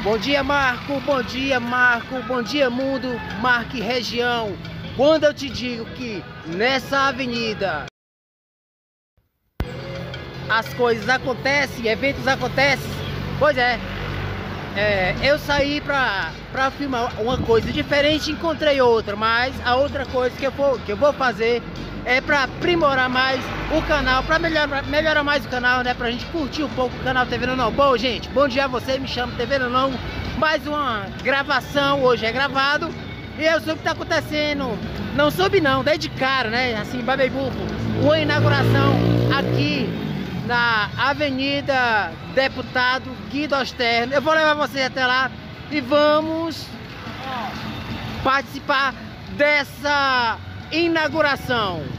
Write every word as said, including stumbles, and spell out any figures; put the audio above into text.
Bom dia, Marco, bom dia, Marco, bom dia, mundo, Marco e região. Quando eu te digo que nessa avenida as coisas acontecem, eventos acontecem, pois é, é eu saí pra, pra filmar uma coisa diferente, encontrei outra, mas a outra coisa que eu vou, que eu vou fazer é pra aprimorar mais o canal, pra melhorar, melhorar mais o canal, né? Pra gente curtir um pouco o canal T V Nonão. Bom, gente, bom dia a você, me chamo T V Nonão. Mais uma gravação, hoje é gravado. E eu soube o que tá acontecendo. Não soube não, daí de cara, né? Assim, Babei Bufo. Uma inauguração aqui na Avenida Deputado Guido Osterno. Eu vou levar vocês até lá e vamos participar dessa inauguração.